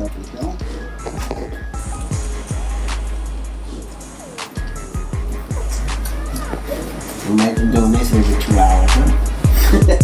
puppies, though. Imagine doing this every 2 hours, huh?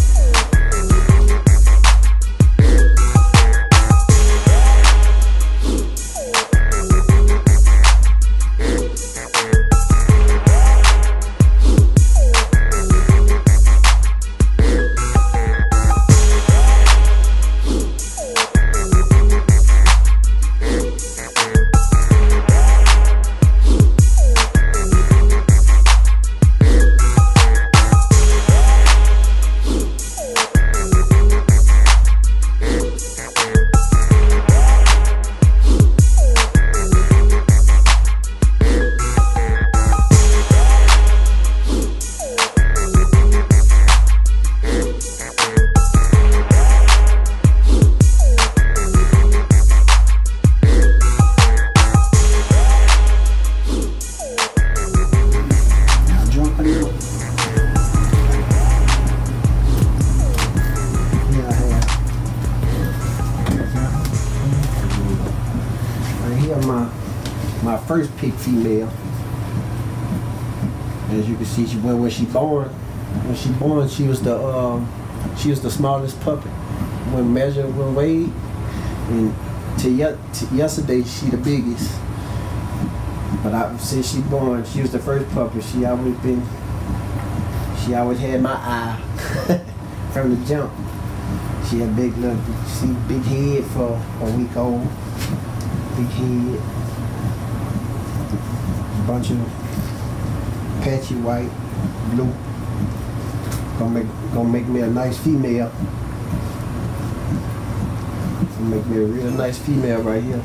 My first pig female. As you can see, when she born, she was the smallest puppy when measured, when weighed, and to yesterday she the biggest. But since she born, she was the first puppy. She always had my eye from the jump. She had big head for a week old, big head. Bunch of patchy white, blue. Gonna make me a nice female. Gonna make me a real nice female right here.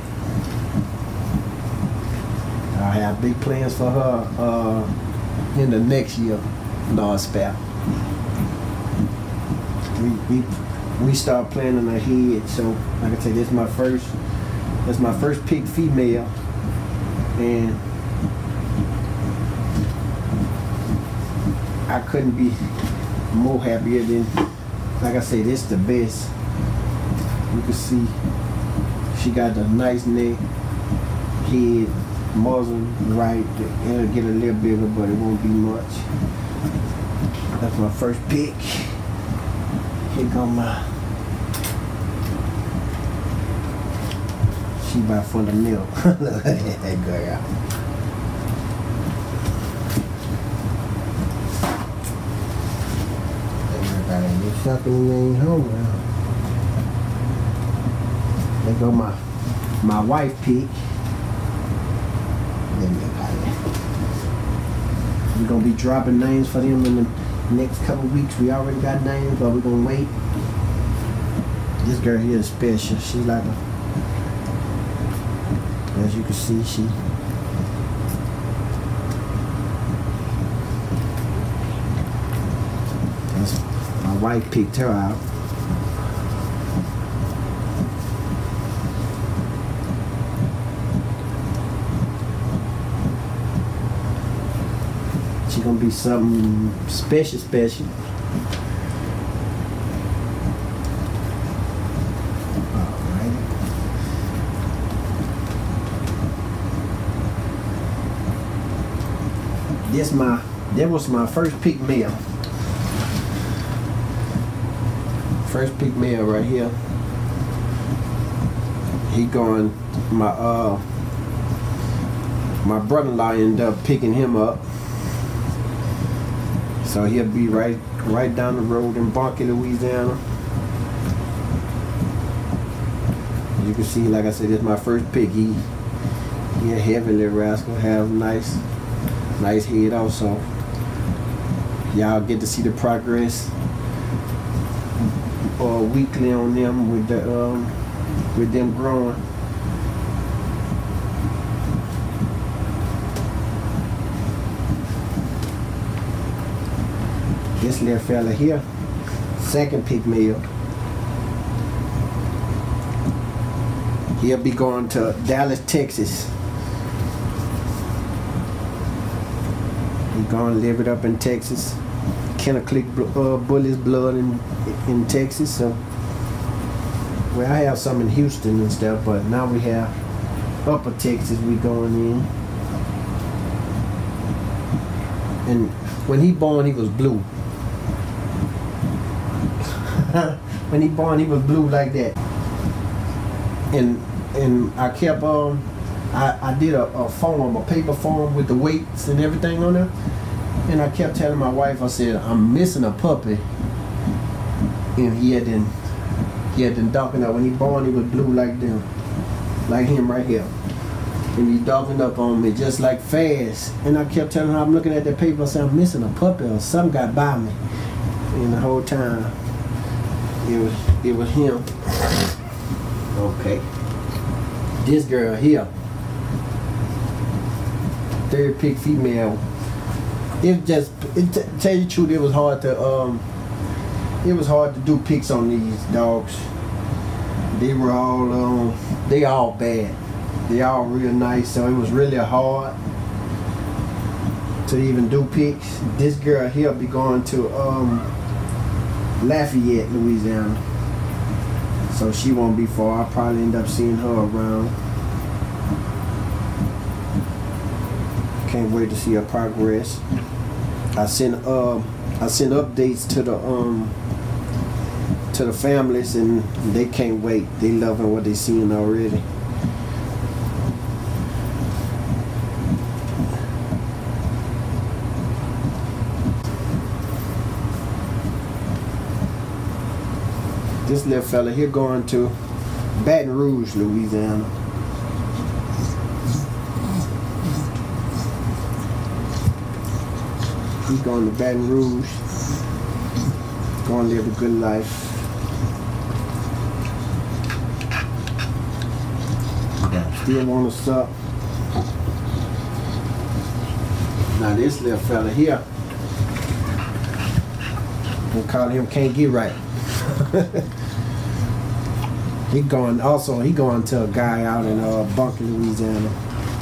I have big plans for her in the next year. Non-spare. We start planning ahead. So like I said, that's my first pig female, and I couldn't be more happier than, like I say, this is the best. You can see she got the nice neck, head, muzzle right. It'll get a little bigger, but it won't be much. That's my first pick. Here come my, she about for the milk. Look at that girl. Something you ain't home now. There go my wife pig. We're gonna be dropping names for them in the next couple weeks. We already got names, but we're gonna wait. This girl here is special. She's like a, as you can see, my wife picked her out. She's gonna be something special. Alright. That was my first pig male. First pig male right here. He going, my brother-in-law ended up picking him up. So he'll be right down the road in Bunkie, Louisiana. You can see, like I said, this is my first pig. He a heavy little rascal, have nice head also. Y'all get to see the progress weekly on them with them growing. This little fella here, second pig male. He'll be going to Dallas, Texas. He's gonna live it up in Texas. Kennel, Klick, Bullies blood in Texas. So Well, I have some in Houston and stuff, but now we have Upper Texas we going in. And when he born, he was blue. When he born, he was blue like that. And I kept I did a form, a paper form with the weights and everything on there. And I kept telling my wife, I said, I'm missing a puppy. And he had been darkened up. When he born, he was blue like them, like him right here. And he darkened up on me just like fast. And I kept telling her, I'm looking at that paper, I said, I'm missing a puppy or something got by me. And the whole time, it was him. Okay. This girl here, third pick female. Tell you the truth, it was hard to do picks on these dogs. They were all they all bad. They all real nice, so it was really hard to even do picks. This girl here be going to Lafayette, Louisiana, so she won't be far. I'll probably end up seeing her around. Can't wait to see her progress. I send updates to the families, and they can't wait. They loving what they seeing already. This little fella here going to Baton Rouge, Louisiana. He's going to Baton Rouge, going to live a good life. Still want to suck. Now this little fella here, we call him Can't Get Right. He going to a guy out in Bunker, Louisiana.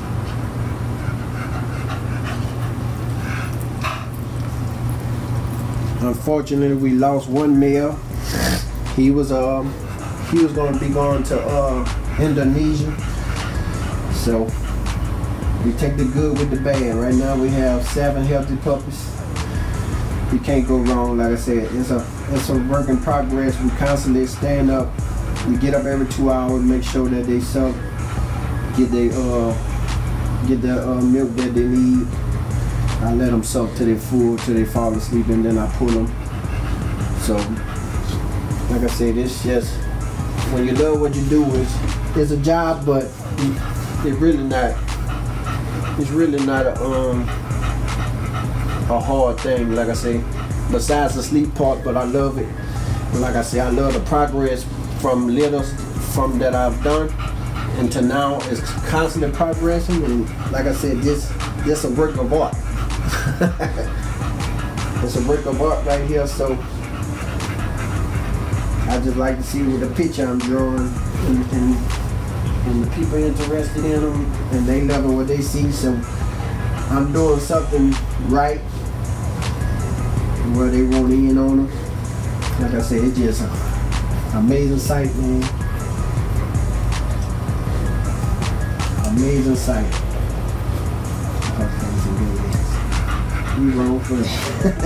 Unfortunately, we lost one male. He was going to be going to Indonesia. So we take the good with the bad. Right now we have 7 healthy puppies. You can't go wrong. Like I said, it's a work in progress. We constantly stand up. We get up every 2 hours, make sure that they suck, get the milk that they need. I let them suck till they're full, till they fall asleep, and then I pull them. So, like I said, it's just, when you love what you do, it's a job, but it's really not a hard thing, like I say, besides the sleep part, but I love it. But like I say, I love the progress from that I've done, and to now it's constantly progressing. And like I said, this a work of art. It's a work of art right here. So I just like to see with the picture I'm drawing, and the people interested in them, and they loving what they see. So I'm doing something right where they want in on them. Like I said, it's just an amazing sight, man. Amazing sight. You wrong for that.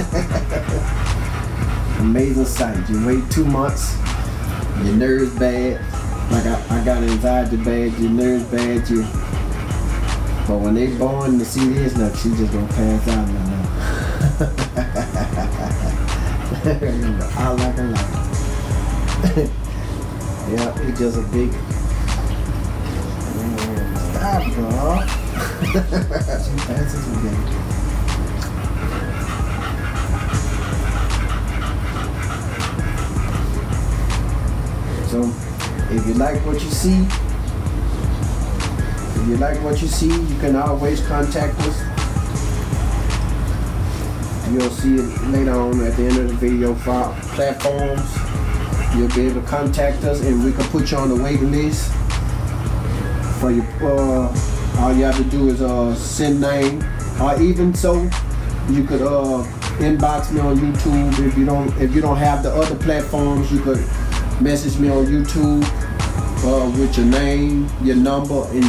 Amazing sight. You wait 2 months, your nerves bad. Like I got anxiety bad, your nerves bad, but when they born to see this, now she just gonna pass out now. I like her like it. Yeah, it's just a big stop, bro. She passes again. So if you like what you see, you can always contact us. You'll see it later on at the end of the video for our platforms. You'll be able to contact us, and we can put you on the waiting list. For your, all you have to do is send name, or even so, you could inbox me on YouTube. If you don't have the other platforms, you could message me on YouTube with your name, your number, and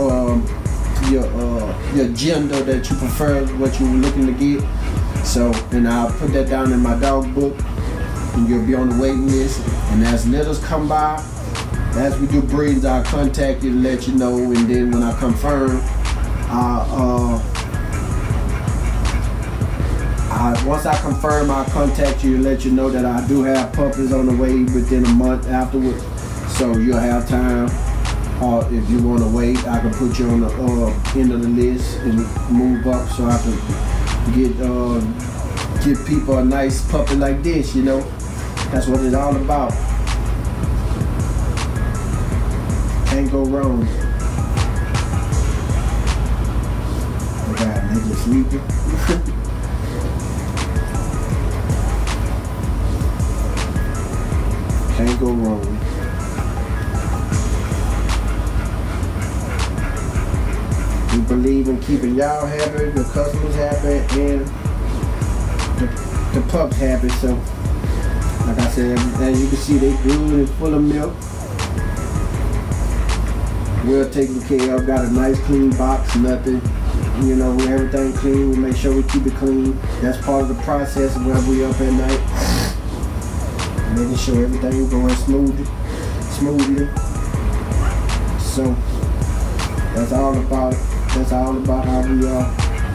your gender that you prefer, what you were looking to get. So, and I'll put that down in my dog book, and you'll be on the waiting list. And as litters come by, as we do breeds, I'll contact you to let you know. And then when I confirm, once I confirm, I'll contact you to let you know that I do have puppies on the way within a month afterwards. So you'll have time. If you want to wait, I can put you on the end of the list and move up so I can give people a nice puppy like this, you know. That's what it's all about. Can't go wrong. Oh God, they just sleeping. Can't go wrong. We believe in keeping y'all happy, the customers happy, and the pups happy. So, like I said, as you can see, they good and full of milk. Well taken care of. Got a nice clean box, nothing. You know, everything clean. We make sure we keep it clean. That's part of the process of where we up at night. Making sure everything going smoothly. So that's all about it. That's all about how we are.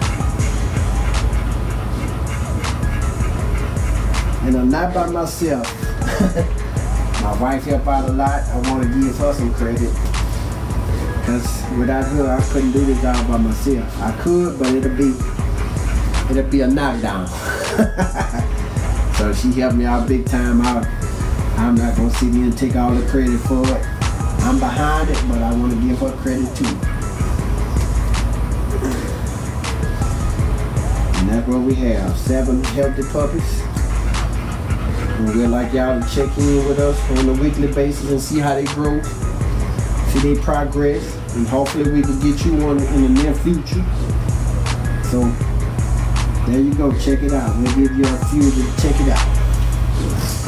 And I'm not by myself. My wife helped out a lot. I want to give her some credit. Because without her, I couldn't do this job by myself. I could, but it'll be a knockdown. So she helped me out big time. I'm not gonna sit here and take all the credit for it. I'm behind it, but I want to give her credit too. And that's what we have. 7 healthy puppies. And we'd like y'all to check in with us on a weekly basis and see how they grow, see their progress, and hopefully we can get you one in the near future. So there you go, check it out. We'll give you a few to check it out.